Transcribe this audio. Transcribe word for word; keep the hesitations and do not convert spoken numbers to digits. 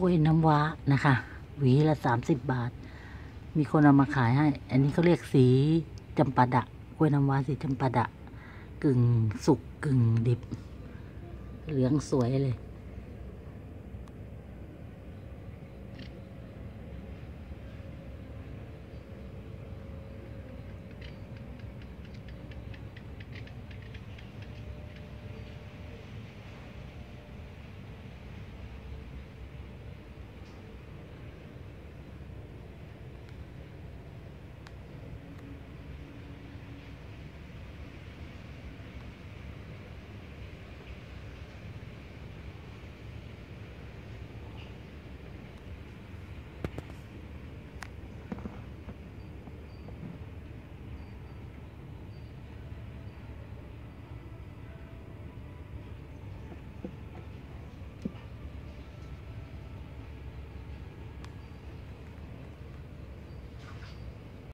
ล้วยน้ำว้านะคะหวีละสามสิบบาทมีคนเอามาขายให้อันนี้เขาเรียกสีจำปาดะกล้วยน้ำว้าสีจำปาดะกึ่งสุกกึ่งดิบเหลืองสวยเลย